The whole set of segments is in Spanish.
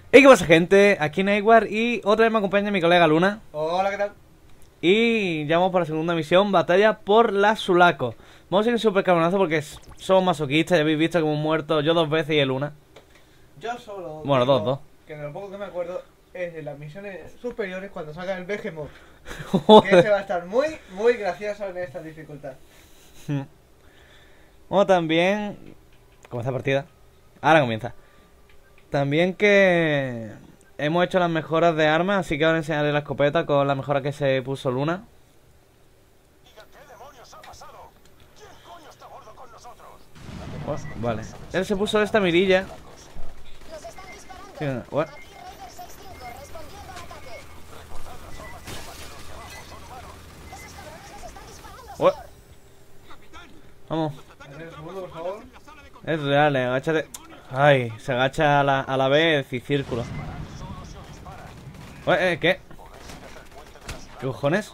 ¿Y qué pasa, gente? Aquí Nightwar y otra vez me acompaña mi colega Luna. Hola, ¿qué tal? Y ya vamos para la segunda misión, batalla por la Sulaco. Vamos a ir súper cabronazo porque somos masoquistas, ya habéis visto como muerto yo 2 veces y el Luna. Yo solo Bueno, digo dos. que de lo poco que me acuerdo es de las misiones superiores cuando salga el Behemoth. Que Joder. ese va a estar muy, muy gracioso en esta dificultad. Bueno, también... ¿Cómo está partida? Ahora comienza. También que... hemos hecho las mejoras de armas, así que ahora enseñaré la escopeta con la mejora que se puso Luna. Oh, vale. Él se puso esta mirilla. Sí, what? What? Vamos. Un segundo, por favor. Es real, agáchate. Ay, se agacha a la vez y círculo. ¿Qué? ¿Qué cojones?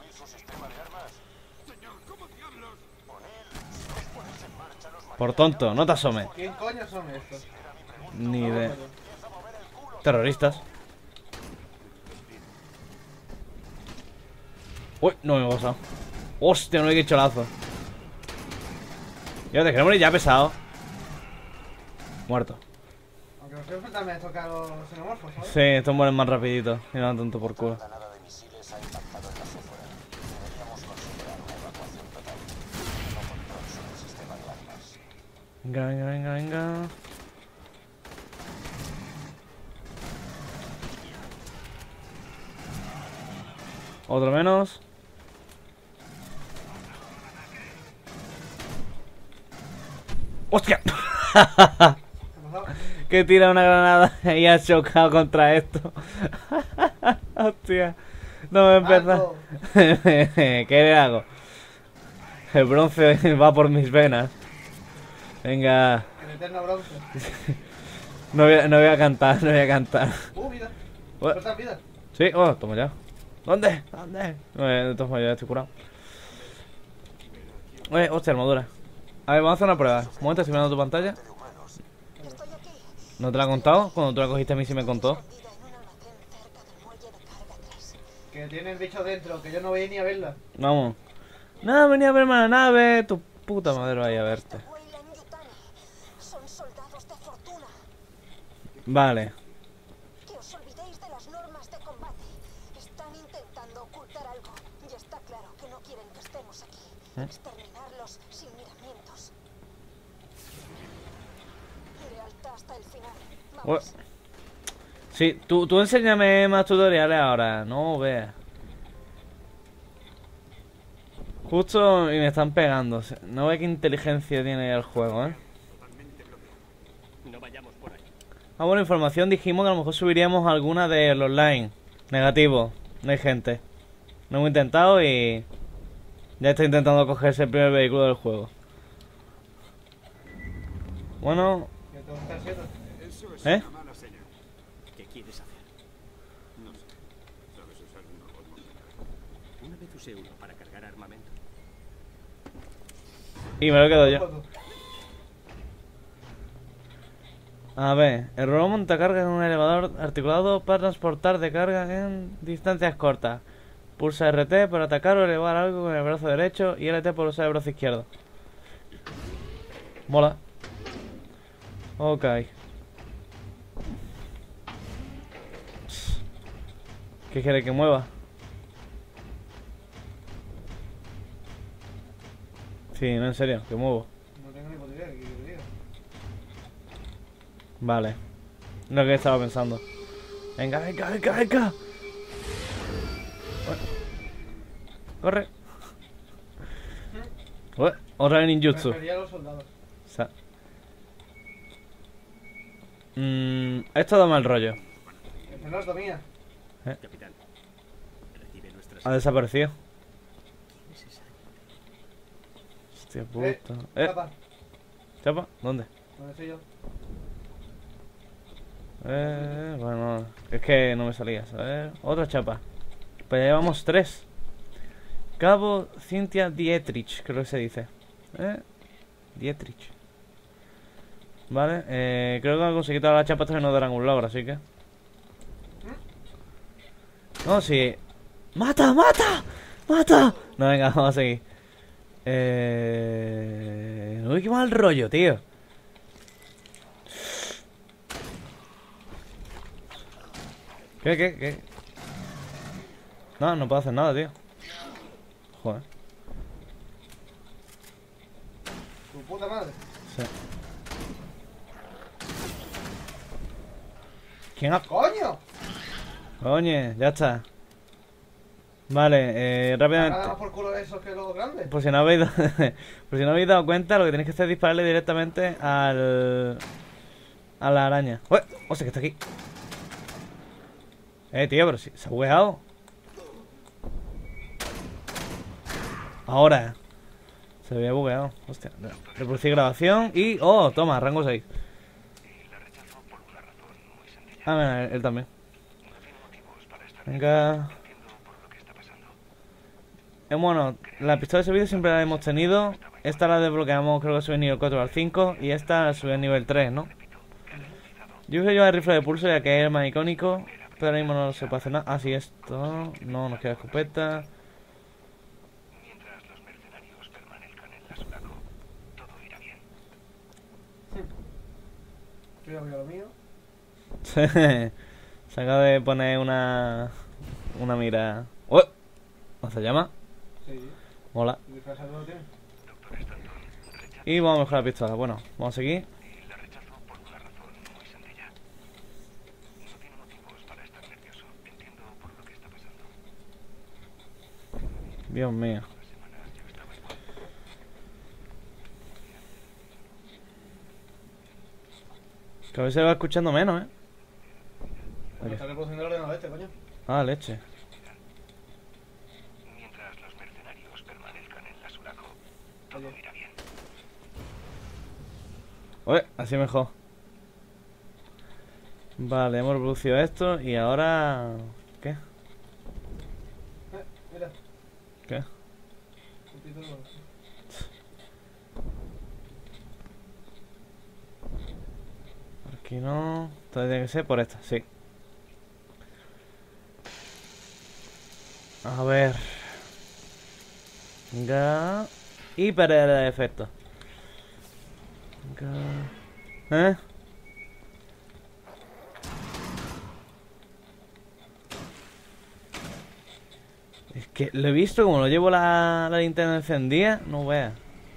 Por tonto, no te asomes. ¿Quién coño son estos? Ni No me de... acuerdo. Terroristas. Uy, no me he pasado. Hostia, no he hecho lazo. Ya te quiero morir ya pesado. Muerto. Aunque los jefes también me toca los xenomorfos, ¿sabes? Sí, estos mueren más rapidito. Y no dan tanto por culo. Venga, venga, venga, venga. Otro menos. ¡Hostia! ¿Qué ha pasado? Que tira una granada y ha chocado contra esto. Hostia. No me empieza. Algo. ¿Qué le hago? El bronce va por mis venas. Venga. El eterno bronce. No voy a cantar, no voy a cantar. Vida. What? ¿Cuántas vidas? Sí, oh, toma ya. ¿Dónde? ¿Dónde? Toma ya, estoy curado. Hostia, armadura. A ver, vamos a hacer una prueba. Un momento, estoy mirando tu pantalla. ¿No te la he contado? Cuando tú la cogiste a mí sí me contó. Que tiene el bicho dentro, que yo no veía ni a verla. Vamos. Nada, venía a verme a la nave. Tu puta madre vaya a verte. Son soldados de fortuna. Vale. Que os olvidéis de las normas de combate. Están intentando ocultar algo. Y está claro que no quieren que estemos aquí. Exterminarlos sin miramientos. Lealtad hasta el final. Vamos. Sí, tú enséñame más tutoriales ahora. No veas. Justo y me están pegando. No ve qué inteligencia tiene el juego, Ah, bueno, información. Dijimos que a lo mejor subiríamos alguna del online. Negativo. No hay gente. No hemos intentado y... ya está intentando cogerse el primer vehículo del juego. Bueno... Que todo está haciendo. Eso es ¿Eh? una mala señal. ¿Qué quieres hacer? No sé. ¿Sabes usar un robot modular? Una vez usé uno para cargar armamento. Y me lo quedo yo. A ver, el robot montacarga es un elevador articulado para transportar de carga en distancias cortas. Pulsa RT para atacar o elevar algo con el brazo derecho y LT por usar el brazo izquierdo. Mola. Ok. ¿Qué quiere que mueva? Sí, no, en serio, que muevo. No tengo ni puta idea de qué quiero decir. Vale. Lo que estaba pensando. Venga, venga, venga, venga. Corre. Otra vez ninjutsu. Prefería a los soldados. Esto da mal rollo. Que no es mía. Capitán, recibe nuestras... Ha desaparecido. Hostia puta. Chapa. ¿Chapa? ¿Dónde? ¿Dónde soy yo? Bueno, es que no me salía, ¿sabes? Otra chapa. Pues ya llevamos 3. Cabo Cynthia Dietrich, creo que se dice. Dietrich. Vale, creo que al conseguir todas las chapas también nos darán un logro, así que... No, sí. ¡Mata, mata! ¡Mata! No, venga, vamos a seguir. Uy, qué mal rollo, tío. ¿Qué? No, no puedo hacer nada, tío. Joder. Tu puta madre. Sí. ¿Quién ha...? ¡Coño! Coño, ya está. Vale, rápidamente. Nada más por culo esos que los grandes. Por si no habéis por si no habéis dado cuenta, lo que tenéis que hacer es dispararle directamente al... a la araña. ¡Uy! ¡Oh, sé que está aquí! Tío, pero si se ha bugueado. Ahora. Se había bugueado. Hostia. Reproducir grabación y... ¡Oh! Toma, rango 6. Ah, mira, él también. Venga. Bueno, la pistola de servicio siempre la hemos tenido. Esta la desbloqueamos, creo que sube nivel 4 al 5. Y esta la sube a nivel 3, ¿no? Yo uso el rifle de pulso ya que es el más icónico. Pero ahora mismo no se puede hacer nada. Ah, sí, esto. No, nos queda escopeta. Cuidado, lo mío. Se acaba de poner una mira. ¡Oh! ¿No se llama? Sí. Mola. ¿Y disfrazado lo tienes? Y vamos a mejorar la pistola. Bueno, vamos a seguir. Dios mío. Que a veces va escuchando menos, ¿eh? Bueno, está reproduciendo el ordenador este, coño. Ah, leche. Mientras los mercenarios permanezcan en la Sulaco, todo irá bien. Uy, así mejor. Vale, hemos reproducido esto y ahora... ¿Qué? Mira, ¿Qué? un título. Por aquí no... Entonces tiene que ser por esta, sí. A ver... Venga... Y pérdida de efecto. Venga... ¿Eh? Es que lo he visto, como lo llevo la linterna encendida, no veas.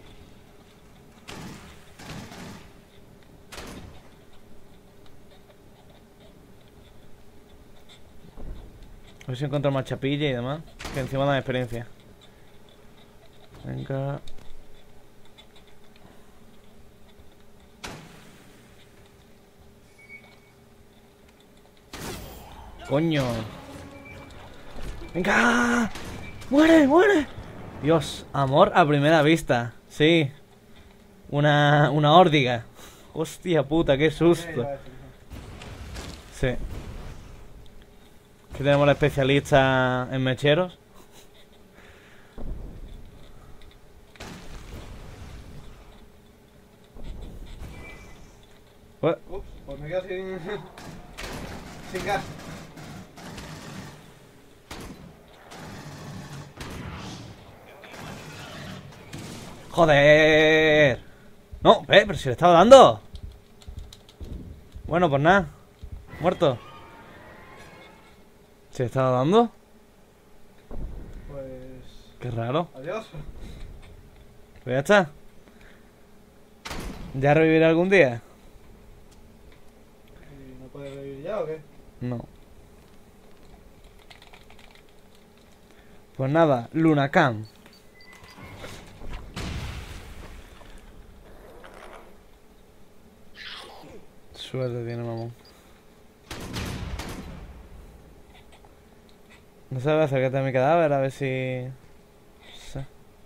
A ver si encuentro más chapilla y demás. Que encima da experiencia. Venga. Coño. Venga. Muere, muere. Dios, amor a primera vista. Sí. Una órdiga. Hostia puta, qué susto. Sí. Aquí tenemos la especialista en mecheros. Ups, pues me quedo sin... sin gas. ¡Joder! No, pero si le estaba dando. Bueno, pues nada. Muerto. ¿Se le estaba dando? Pues... Qué raro. Adiós. Pues ya está. ¿Ya revivirá algún día? ¿Y no puedes revivir ya o qué? No. Pues nada, Lunacam. Suerte tiene, mamón. No sé, acércate a mi cadáver a ver si... No sé.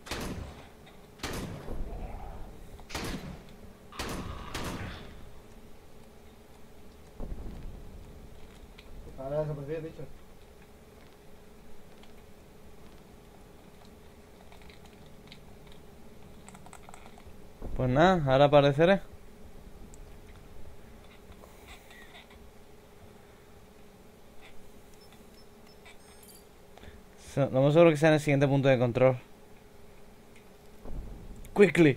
Ahora desapareció, dicho. Pues nada, ahora apareceré. Lo más seguro que sea en el siguiente punto de control. Quickly.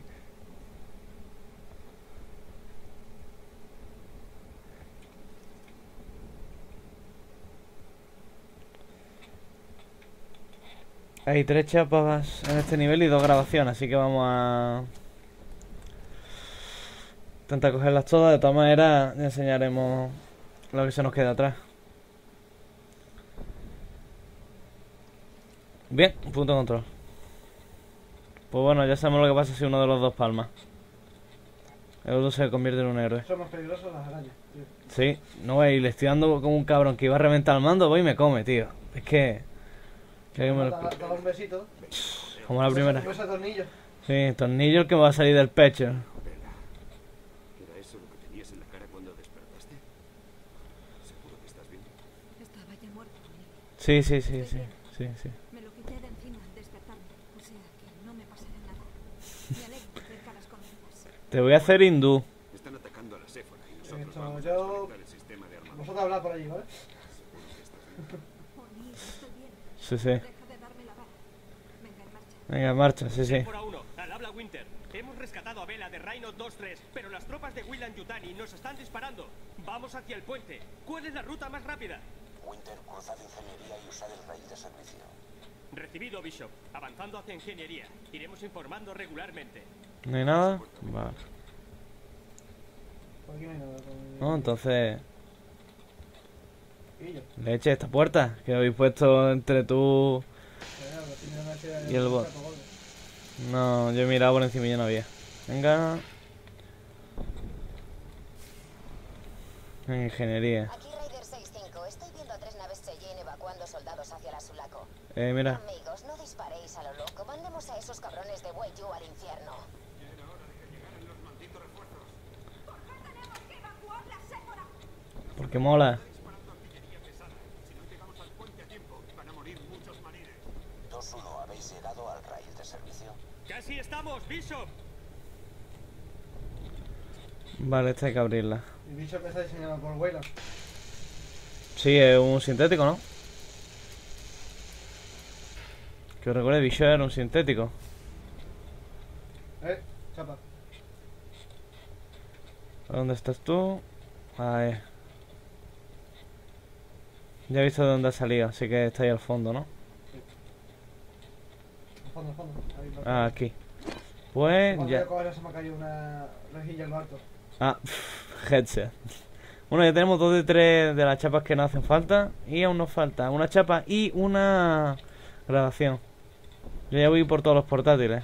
Hay 3 chapas en este nivel y 2 grabaciones, así que vamos a intentar cogerlas todas. De todas maneras, enseñaremos lo que se nos queda atrás. Bien, punto de control. Pues bueno, ya sabemos lo que pasa si uno de los dos palma. El otro se convierte en un héroe. Son más peligrosos las arañas, tío. Sí, no veis, le estoy dando como un cabrón que iba a reventar el mando, voy y me come, tío. Es que alguien me lo... Da un besito. Como la primera. Un beso de tornillo. Sí, tornillo el que me va a salir del pecho. ¿Era eso lo que tenías en la cara cuando despertaste? ¿Seguro que estás bien? Estaba ya muerto, Lily. Sí, sí, sí, sí, sí, sí. Me lo quité de encima al despertarme. O sea que no me pasará nada. Me alegro de ver caras conocidas. Te voy a hacer hindú. Están atacando a la Séfora y nosotros Esto, vamos a yo- desconectar el sistema de armamento. Vosotros hablad por allí, ¿vale? ¿Seguro que estás bien? O'Neill, estoy bien. Sí, sí. Deja de darme la vara. Venga, en marcha. Venga, en marcha, sí, sí. Por a uno, al habla Winter. Hemos rescatado a Vela de Rhino 2-3, pero las tropas de Weyland Yutani nos están disparando. Vamos hacia el puente. ¿Cuál es la ruta más rápida? Winter, cruzad ingeniería y usad el rail de servicio. Recibido, Bishop. Avanzando hacia ingeniería. Iremos informando regularmente. ¿No hay nada? Vale. Por aquí no hay nada. Con... No, entonces... Y yo. Leche, esta puerta que habéis puesto entre tú... Y el bot. No, yo he mirado por encima y ya no había. Venga. En ingeniería. Aquí Raider 6-5. Estoy viendo a 3 naves Cheyenne evacuando soldados hacia la Sulaco. Mira. Amigos, no disparéis a lo loco. Mandemos a esos cabrones de Wei-Yu al infierno. Porque mola. 2-1, ¿habéis llegado al rail de servicio? ¡Casi estamos, Bishop! Vale, esta hay que abrirla. El bicho que está diseñado por Weyland. Sí, es un sintético, ¿no? Que os recuerde, bicho era un sintético. Chapa. ¿Dónde estás tú? Ahí. Ya he visto de dónde ha salido, así que está ahí al fondo, ¿no? Al fondo, al fondo. Ahí, por Ah, aquí. Pues Cuando ya. yo cojo, se me ha caído una rejilla en lo alto. Ah, headset. Bueno, ya tenemos 2 de 3 de las chapas que nos hacen falta. Y aún nos falta una chapa y una grabación. Yo ya voy por todos los portátiles.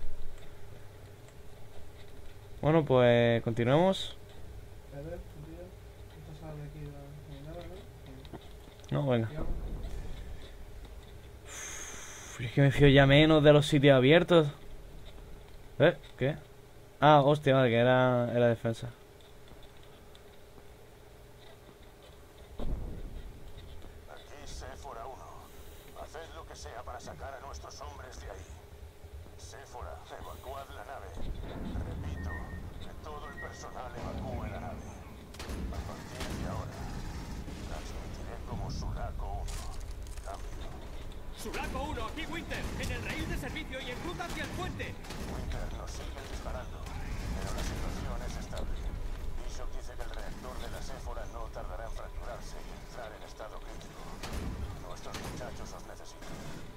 Bueno, pues continuemos. A ver, tío. Esto sale de aquí de la nada, ¿no? No, venga. Digamos. Es que me fío ya menos de los sitios abiertos. ¿Qué? Ah, hostia, vale, que era defensa. Aquí Séfora 1. Haced lo que sea para sacar a nuestros hombres de ahí. Séfora, evacuad la nave. Repito, que todo el personal evacúe la nave. A partir de ahora, transmitiré como Sulaco 1. Cambio. ¡Sulaco 1, aquí Winter! ¡En el raíl de servicio y en ruta hacia el puente! Winter nos sigue disparando, pero la situación es estable. Bishop dice que el reactor de la Séfora no tardará en fracturarse y entrar en estado crítico. Nuestros muchachos os necesitan.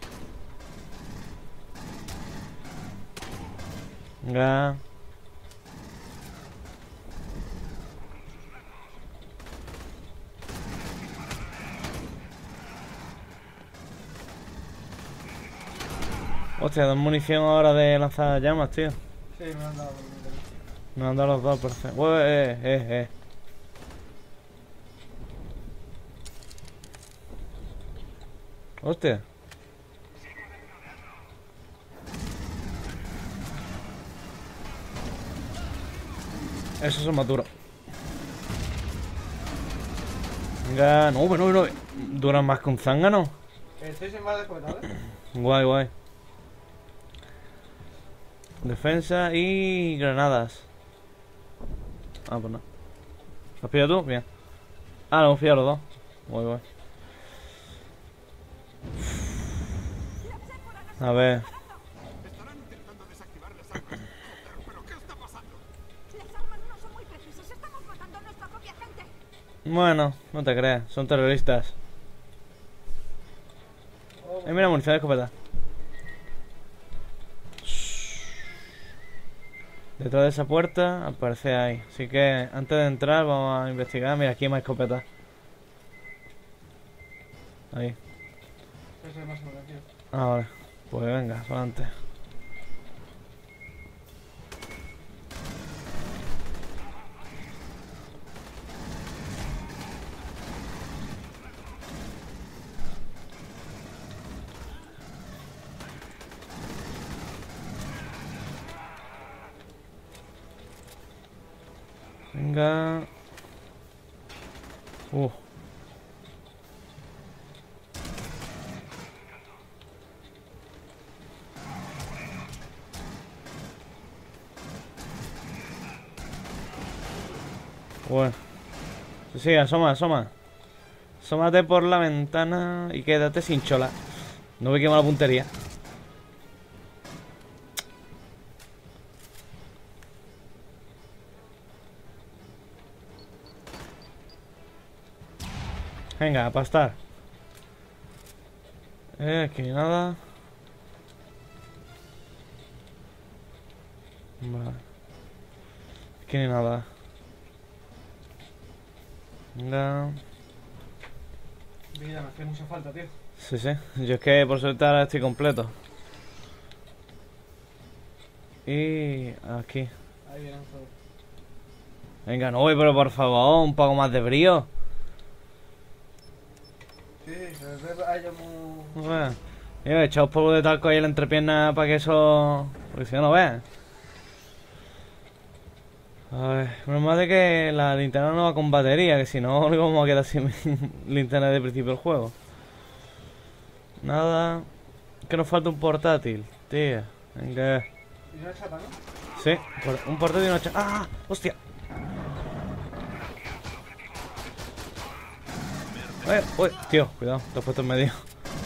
Venga. Hostia, dan munición ahora de lanzar llamas, tío. Sí, me lo han dado. Nos han dado los dos, perfecto. Hostia. Esos son más duros. Venga, no. Duran más que un zángano. Estoy sin balas de escopeta, ¿vale? Guay. Defensa y granadas. Ah, pues no. ¿Lo has pillado tú? Bien. Ah, lo hemos pillado los dos. Guay. A ver. Estarán intentando desactivar las armas. ¿Pero qué está pasando? Las armas no son muy precisas. Estamos matando a nuestra propia gente. Bueno, no te creas, son terroristas. Mira, munición de escopeta. Detrás de esa puerta aparece ahí. Así que antes de entrar vamos a investigar. Mira, aquí hay más escopeta. Ahí. Eso es más o menos, tío. Ah, vale. Pues venga, adelante. Venga. Bueno. Sí, asoma, asoma. Asómate por la ventana y quédate sin chola. No me quema la puntería. Venga, a pastar. Aquí nada. Vale. Aquí ni nada. Venga. Vida, me hace mucha falta, tío. Sí, sí. Yo es que por suerte ahora estoy completo. Y aquí. Ahí vienen todos. Venga, no voy, pero por favor, un poco más de brío. Sí, se ve a ellos muy... Bueno, mira, echaos polvo de talco ahí en la entrepierna para que eso... Porque si no, no veas. A ver, menos mal de que la linterna no va con batería, que si no, nos vamos a quedar sin linterna de principio del juego. Nada. Que nos falta un portátil, tío. Venga. Y una chapa, ¿no? Sí, un portátil y una chapa. ¡Ah! ¡Hostia! Uy, tío, cuidado, te has puesto en medio.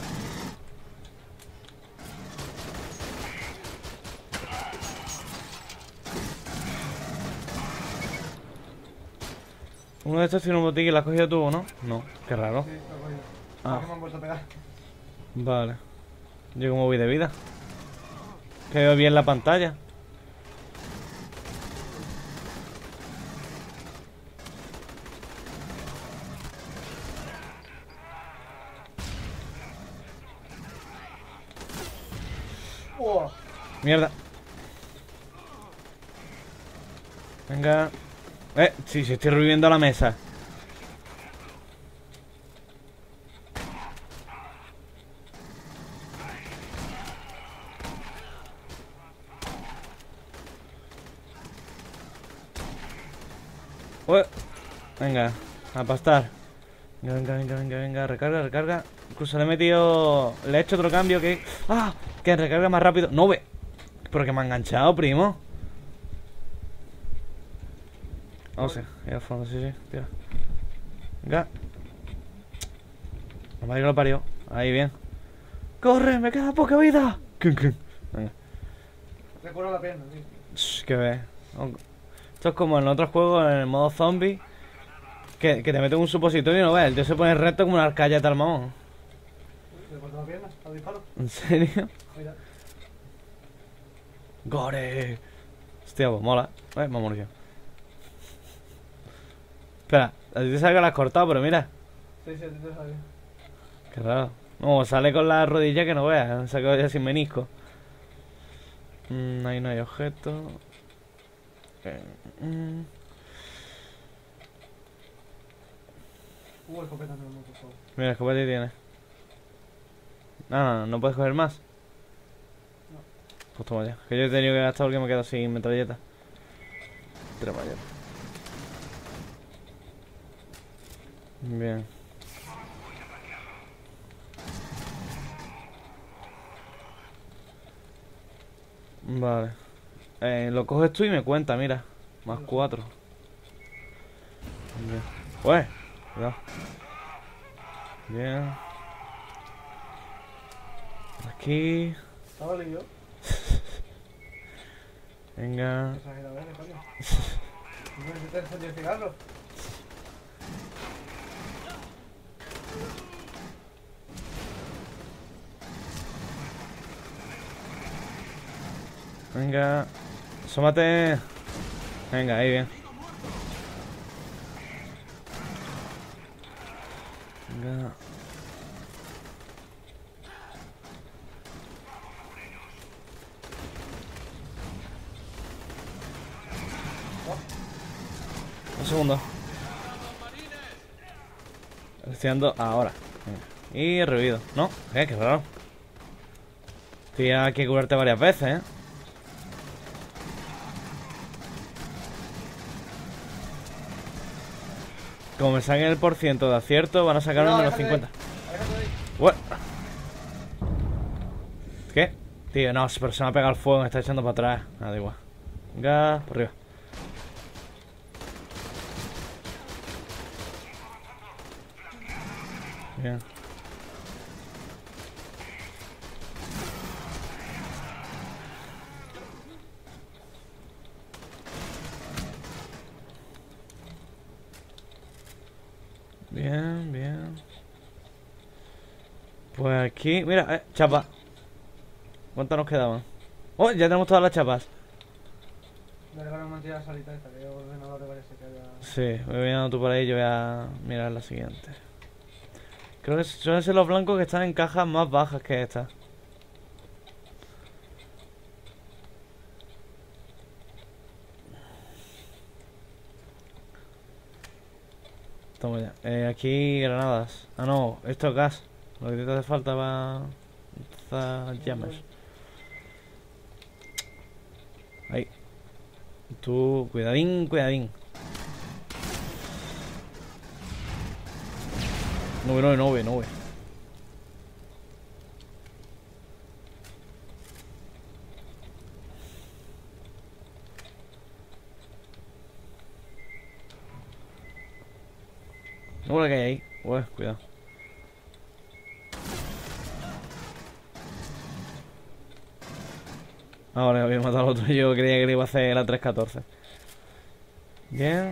Uno de estos tiene un botiquín y la has cogido tú, ¿no? No, qué raro. Sí, lo he cogido. Ah. Que me han vuelto a pegar. Vale. Yo como voy de vida. Que veo bien la pantalla. ¡Oh! Mierda. Venga. Sí, estoy reviviendo la mesa. Venga, a pastar. Venga, recarga. Incluso le he metido... Le he hecho otro cambio que... ¡Ah! Que recarga más rápido. No ve. Pero que me ha enganchado, primo. Vamos a ir al fondo, sí, tira. Venga. No me ha lo parió. Ahí, bien. ¡Corre! ¡Me queda poca vida! Venga. Recuerdo la pierna, tío. Que ve. Esto es como en otros juegos, en el modo zombie. Que te meten un supositorio y no ves. El tío se pone recto como una arcalla tal mamón. Recuerdo la pierna, al disparo. ¿En serio? Mira. ¡Gore! Hostia, pues mola. Me ha morido. Espera, a ti te sale que la has cortado, pero mira. Sí, a ti te sale. Qué raro. No, sale con la rodilla que no veas. Han sacado ya sin menisco. Ahí no hay objeto. Escopeta no, por favor. Mira, escopeta tiene. No puedes coger más. No. Pues toma ya. Que yo he tenido que gastar porque me he quedado sin metralleta. Tira para allá. Bien. Vale. Lo coges tú y me cuenta, mira. Más 4. Bien. Pues, cuidado. Bien. Aquí. Estaba lío. Venga. Exagerado, coño. ¿No te encendió el cigarro? Venga. Asómate. Venga, ahí bien. Venga. Un segundo. Estoy dando ahora. Venga. Y revivido. ¿No? Qué raro. Tía, que curarte varias veces, ¿eh? Como me saquen el % de acierto, van a sacar un menos 50. What? ¿Qué? Tío, no, pero se me ha pegado el fuego, me está echando para atrás. Nada, igual. Venga, por arriba. Bien. Bien, bien. Pues aquí, mira, chapa. ¿Cuántas nos quedaban? Oh, ya tenemos todas las chapas. Me regalaron una tira salita esta, que yo ordenador de varias se queda. Sí, voy viendo tú por ahí, yo voy a mirar la siguiente. Creo que suelen ser los blancos que están en cajas más bajas que esta. Toma ya. Aquí granadas. Ah, no, esto es gas. Lo que te hace falta para estas llamas. Ahí. Tú, cuidadín, cuidadín. No ve. No, la que hay ahí. Uy, cuidado. Ahora había matado al otro. Yo creía que le iba a hacer la 314. Bien.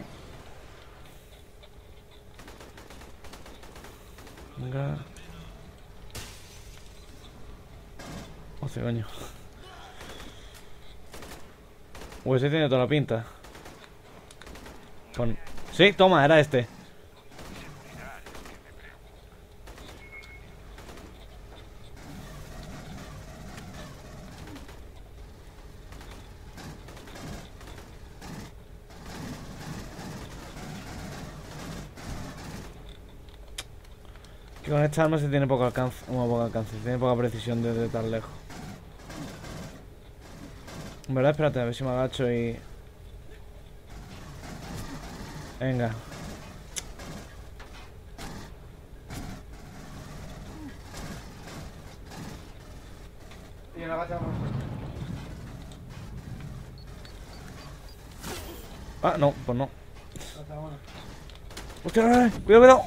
Venga. Hostia, coño. Uy, ese tiene toda la pinta. Sí, toma, era este. Que con esta arma se tiene poco alcance, tiene poca precisión desde tan lejos. En verdad, espérate, a ver si me agacho y... Venga. Y la agachamos. Ah, no, pues no. Agachamos. ¡Hostia! ¡Cuidado!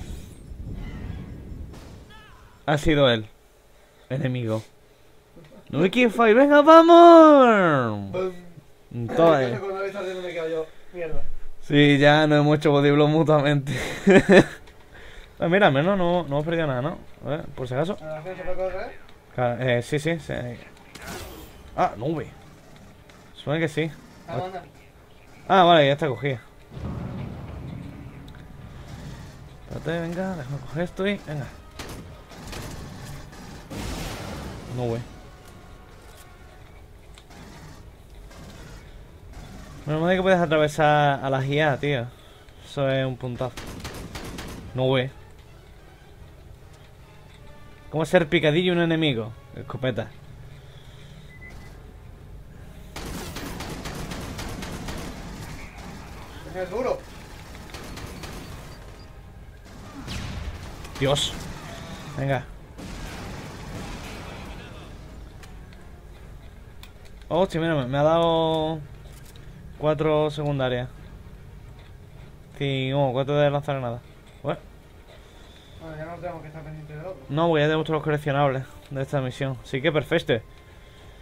Ha sido él. Enemigo. No me quiero fire. ¡Venga, vamos! Todo Yo sé cuando me saliendo me quedo yo. Mierda. Sí, ya no hemos hecho bodyblow mutuamente. Mira, al menos no hemos perdido nada, ¿no? A ver, por si acaso. ¿La acción se puede correr? Claro, sí. Ah, nube. Supone que sí. Anda. Ah, vale, ya está cogida. Espérate, venga, déjame coger esto y... Venga. No, güey. Bueno, me dice que puedes atravesar a la IA, tío. Eso es un puntazo. No, güey. ¿Cómo ser picadillo un enemigo? Escopeta. Es duro. Dios. Venga. Hostia, mira, me ha dado 4 secundarias. Sí, 4 de lanzar granadas. Bueno, ya no tenemos que estar pendientes del otro. no, porque ya tenemos todos los coleccionables de esta misión. Así que perfecto.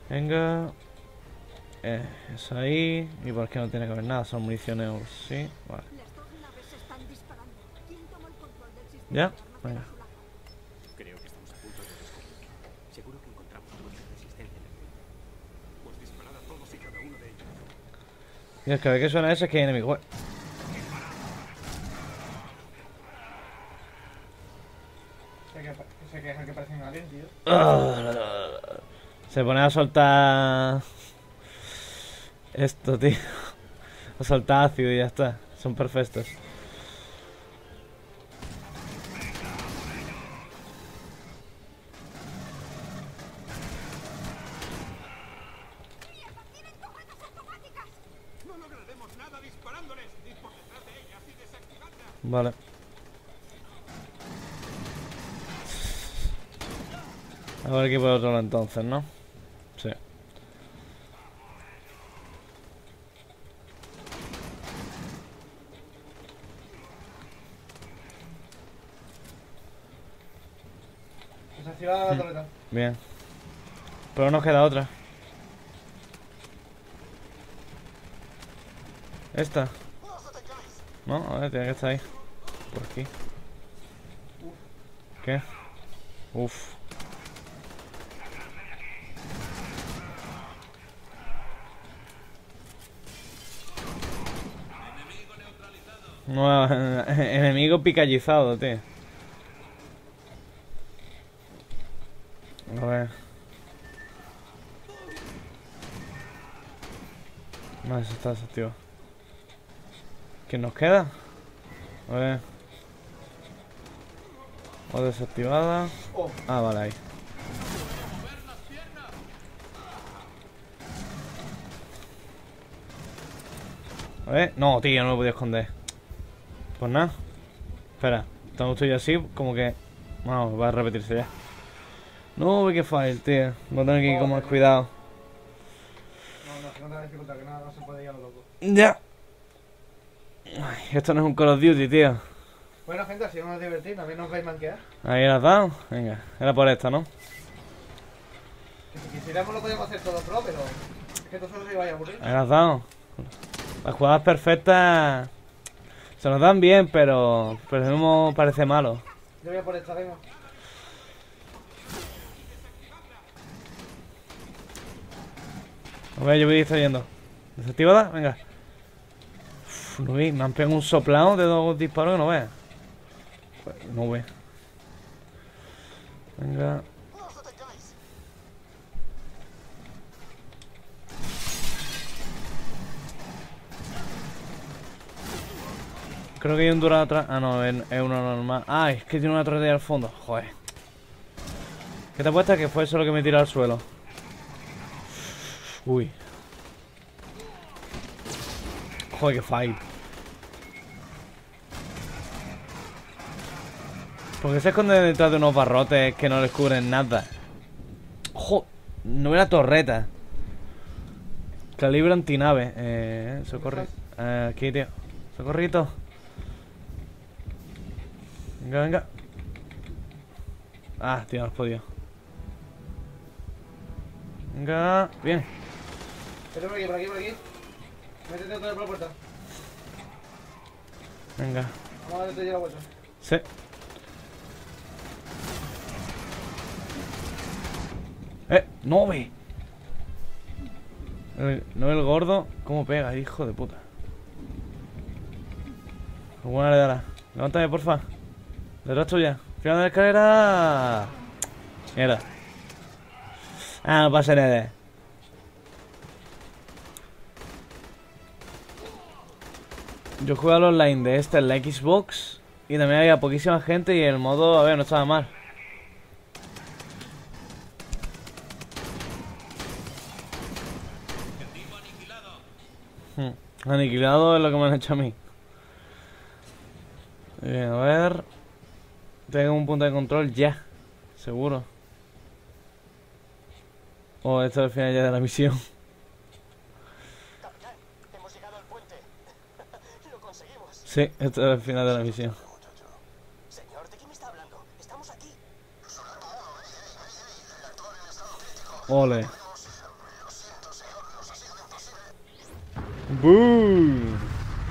Venga. Eso ahí. Y por qué no tiene que haber nada, son municiones o sí. Vale. Las dos naves están disparando. ¿Quién tomó el control del sistema ¿Ya? de armas de Venga. la Sulaco? Creo que estamos a punto de descubrirlo. Seguro que encontramos nuestra resistencia en el mundo. Pues disparad a todos y cada uno de ellos. Y es que a ver qué suena eso es que hay enemigos. Se quejan que parecen aliens, tío. Se pone a soltar esto, tío. A soltar ácido y ya está. Son perfectos. No lograremos nada disparándoles. Ir por detrás de ellas y desactivarlas. Vale. A ver aquí por otro lado entonces, ¿no? Sí. Desactiva la torreta. Bien. Pero nos queda otra. Esta. No, a ver, tiene que estar ahí. Por aquí. ¿Qué? Uf. No, enemigo picallizado, tío. A ver. No, eso está desactivado. ¿Quién nos queda? A ver. O desactivada. Oh. Ah, vale, ahí. A ver. No, tío, no lo podía esconder. Pues nada. Espera. Estamos tú y yo así, como que... Vamos, va a repetirse ya. No, qué fail, tío. Voy a tener que ir con más cuidado. No, segunda dificultad, que nada, no se puede ir a lo loco. Ya. Ay, esto no es un Call of Duty, tío. Bueno, gente, así nos divertimos, también nos vais a manquear. Ahí la has dado. Venga, era por esta, ¿no? Que si quisiéramos lo podíamos hacer todo pro, pero es que esto solo se iba a aburrir. Ahí la has dado. Las jugadas perfectas se nos dan bien, pero el mismo parece malo. Yo voy a por esta, venga. A ver, yo voy distrayendo. ¿Desactivada? Venga. Uf, no vi, me han pegado un soplado de 2 disparos que no veas. No ve. Venga. Creo que hay un durado atrás. Ah, no, es uno normal. Ah, es que tiene una torre al fondo. Joder. ¿Qué te apuestas que fue eso lo que me tiró al suelo? Uy. Joder, qué fight. ¿Por qué se esconde detrás de unos barrotes que no les cubren nada? Joder, no era torreta. Calibre antinave. Socorri. Aquí, tío. Socorrito. Venga, venga. Ah, tío, no has podido. Venga, bien. Vete por aquí, por aquí, por aquí. Métete otra vez por la puerta. Venga. Vamos a darle la vuelta. Sí. No ve. No el gordo. ¿Cómo pega, hijo de puta? Buena le dará. Levántame, porfa. Detrás tuya. Final de la escalera. Mierda. Ah, no pasa nada. Yo jugué al online de en la Xbox y también había poquísima gente y el modo, a ver, no estaba mal. Aniquilado es lo que me han hecho a mí. Bien, a ver. Tengo un punto de control ya. Seguro. Oh, esto es el final ya de la misión. Capitán, hemos llegado al puente. Lo conseguimos. Sí, esto es el final de la misión. Señor, ¿de qué me está hablando? Estamos aquí. Ole. Boom.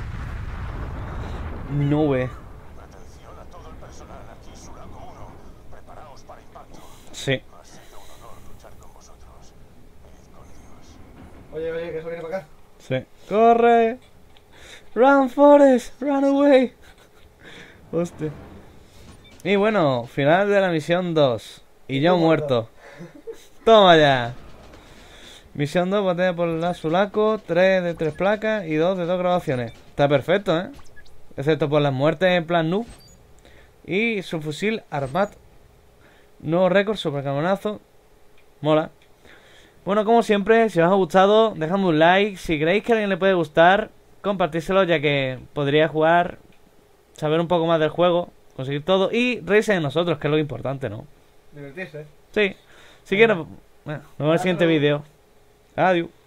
Nube. Atención a todo el personal aquí, Sulaco 1. Preparaos para impacto. Sí. Ha sido un honor luchar con vosotros. Id con Dios. Oye, que eso viene para acá. Sí. ¡Corre! ¡Run, Forrest! ¡Run away! Hostia. Y bueno, final de la misión 2. Y yo muerto. Toma ya. Misión 2, batalla por la Sulaco. 3 de 3 placas y 2 de 2 grabaciones. Está perfecto, ¿eh? Excepto por las muertes en plan noob. Y su fusil Armat. Nuevo récord, supercamonazo. Mola. Bueno, como siempre, si os ha gustado, dejadme un like. Si creéis que a alguien le puede gustar, compartírselo, ya que podría jugar, saber un poco más del juego, conseguir todo y reírse de nosotros, que es lo importante, ¿no? Divertirse. Sí. Si quieres, bueno, nos vemos en el siguiente vídeo. Adiós.